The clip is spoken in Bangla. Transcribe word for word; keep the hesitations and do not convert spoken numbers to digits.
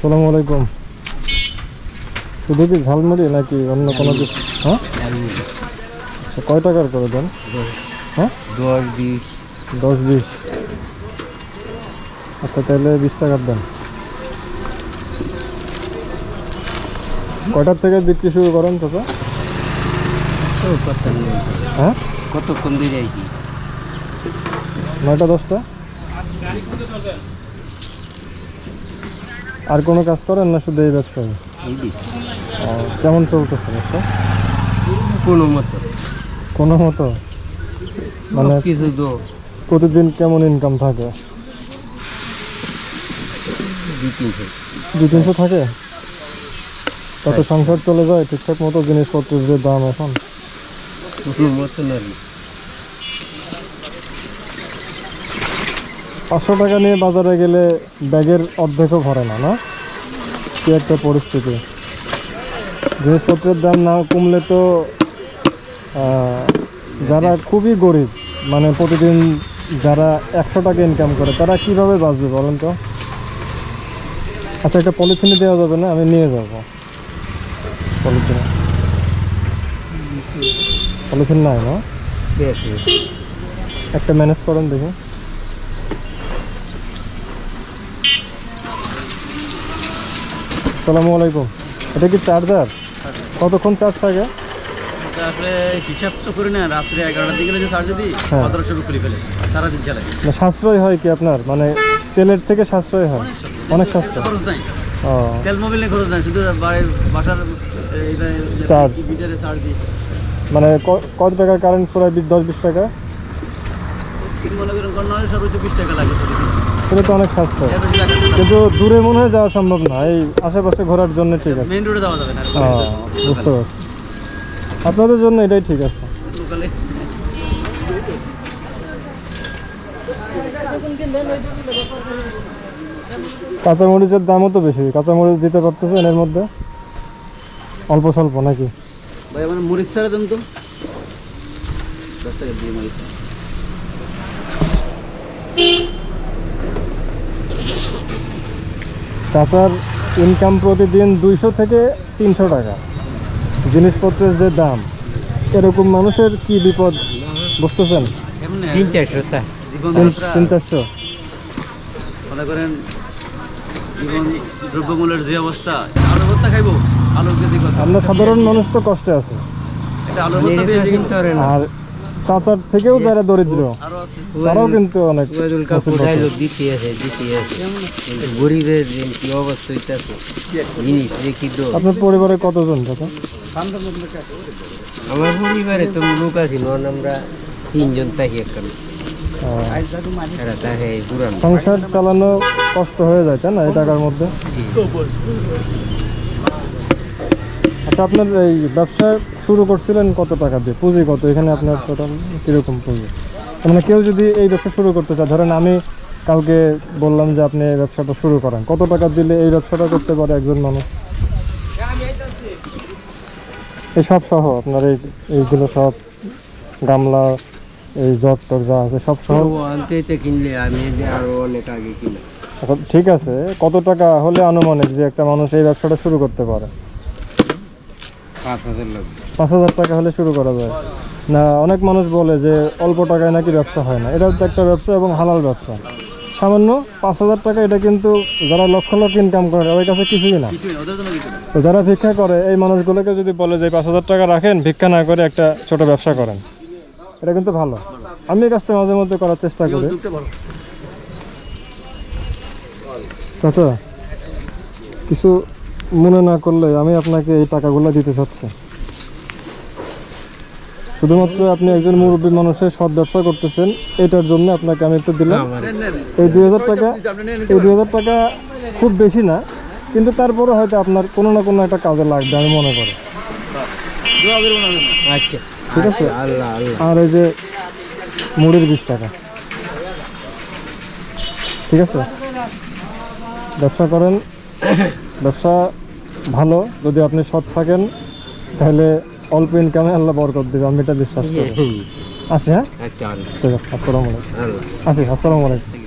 আসসালামু আলাইকুম। শুধু কি ঝালমুড়ি নাকি অন্য কোনো কিছু? হ্যাঁ, আচ্ছা, কয় টাকার করে দেন? হ্যাঁ, দশ বিশ দশ বিশ আচ্ছা, তাহলে বিশ টাকার দেন। কয়টার থেকে বিক্রি শুরু করেন চাচা? হ্যাঁ, কতক্ষণ দিয়ে যাইছি? নয়টা দশটা। আর কোনো কাজ করেন না শুধু এই ব্যবসা? কেমন চলতেছে ব্যবসা? কোনো মতো কোনো মতো মানে কিছু তো প্রতিদিন কেমন ইনকাম থাকে? দুই তিনশো দুই তিনশো থাকে? তাতে সংসার চলে যায় ঠিকঠাক মতো? জিনিসপত্রের যে দাম এখন, কোনো মতো না। পাঁচশো টাকা নিয়ে বাজারে গেলে ব্যাগের অর্ধেকও ভরে না, না? কি একটা পরিস্থিতি। জিনিসপত্রের দাম না কমলে তো যারা খুবই গরিব, মানে প্রতিদিন যারা একশো টাকা ইনকাম করে, তারা কিভাবে বাঁচবে বলেন তো? আচ্ছা, একটা পলিথিনে দেওয়া যাবে না? আমি নিয়ে যাব পলিথিনে। পলিথিন নাই না? একটা ম্যানেজ করেন দেখি। আসসালামু আলাইকুম। এটা কি চার্জার? কতক্ষণ চার্জ থাকে? হিসাব তো করি না, রাত্রে এগারোটার দিকে চার্জ দিই, সতেরোশো করে ফেলে সারাদিন চালাই। সাশ্রয় হয় কি আপনার? মানে তেলের থেকে সাশ্রয় হয়? অনেক সাশ্রয়। খরচ নাই, ও তেল মোবিল নিয়ে খরচ নাই, শুধু বাড়ির বাসার চার্জ। মিটারে চার্জ দিই। মানে কত টাকা কারেন্ট পুরো? দশ বিশ টাকা মনে করেন কন্যা সর্বোচ্চ বিশ টাকা লাগে। সেটা তো অনেক সাশ্রয়, কিন্তু দূরে মনে হয় যাওয়া সম্ভব না। এই আশেপাশে ঘোরার জন্য ঠিক আছে। মেইন রোডে যাওয়া যাবে না। বুঝতে পারছি, আপনাদের জন্য এটাই ঠিক আছে। লোকালে কাঁচামরিচের দামও তো বেশি। কাঁচামরিচ দিতে পারতেছেন এর মধ্যে? অল্প স্বল্প নাকি? ভাই আমার মরিচ ছাড়া দেন তো, দশ টাকা দিয়ে মরিচ। চাচার ইনকাম প্রতিদিন দুইশো থেকে তিনশো টাকা। জিনিসপত্রের যে দাম, এরকম মানুষের কি বিপদ বুঝতেছেন? তিন চারশো তিন চারশো মনে করেন জীবন দ্রব্যমূল্যের যে অবস্থা, আলু ভর্তা খাইবো, আলু কেজি কত? আমরা সাধারণ মানুষ তো কষ্টে আছে। এটা আলু ভর্তা পেয়ে চিন্তা করেন। আর চাচার থেকেও যারা দরিদ্র, আরো আছে, তারাও কিন্তু অনেক দিতে আছে দিতে আছে। গরিবের কি অবস্থা হইতেছে জিনিস দেখি তো। আপনার পরিবারে কতজন চাচা? আমার পরিবারে তো লোক আছে, আমরা তিনজন থাকি। এখন সংসার চালানো কষ্ট হয়ে যায়, তাই না, এই টাকার মধ্যে? আচ্ছা, আপনার এই ব্যবসা শুরু করছিলেন কত টাকা দিয়ে? পুঁজি কত এখানে আপনার? টোটাল কিরকম পুঁজি? মানে কেউ যদি এই ব্যবসা শুরু করতে চায়, ধরেন আমি কাউকে বললাম যে আপনি এই ব্যবসাটা শুরু করেন, কত টাকা দিলে এই ব্যবসাটা করতে পারে একজন মানুষ? এই সব সহ আপনার এই এইগুলো সব, গামলা, এই জগ টগ যা আছে সব সহ আনতে কিনলে আমি আরো অনেক আগে কিনা। আচ্ছা, ঠিক আছে, কত টাকা হলে আনুমানিক যে একটা মানুষ এই ব্যবসাটা শুরু করতে পারে? পাঁচ হাজার লাগবে। পাঁচ হাজার টাকা হলে শুরু করা যায় না? অনেক মানুষ বলে যে অল্প টাকায় নাকি ব্যবসা হয় না। এটা হচ্ছে একটা ব্যবসা এবং হালাল ব্যবসা। সামান্য পাঁচ হাজার টাকা, এটা কিন্তু যারা লক্ষ লক্ষ ইনকাম করে ওই কাছে কিছুই না। তো যারা ভিক্ষা করে এই মানুষগুলোকে যদি বলে যে পাঁচ হাজার টাকা রাখেন, ভিক্ষা না করে একটা ছোট ব্যবসা করেন, এটা কিন্তু ভালো। আমি এই কাজটা মাঝে মধ্যে করার চেষ্টা করি। আচ্ছা, কিছু মনে না করলে আমি আপনাকে এই টাকাগুলো দিতে চাচ্ছি। শুধুমাত্র আপনি একজন মুরব্বী মানুষের সৎ ব্যবসা করতেছেন, এটার জন্য আপনাকে আমি একটু দিলাম। এই দুই হাজার টাকা এই দুই হাজার টাকা খুব বেশি না, কিন্তু তারপরে হয়তো আপনার কোনো না কোনো একটা কাজে লাগবে আমি মনে করি। আচ্ছা, ঠিক আছে। আর এই যে মুড়ির বিশ টাকা, ঠিক আছে? ব্যবসা করেন, ব্যবসা ভালো। যদি আপনি সৎ থাকেন তাহলে অল্প ইনকামে আল্লাহ বরকত দেবে, আমি এটা বিশ্বাস করি। আসি, হ্যাঁ, ঠিক আছে। আসসালামু আলাইকুম। আসি, আসসালামু আলাইকুম।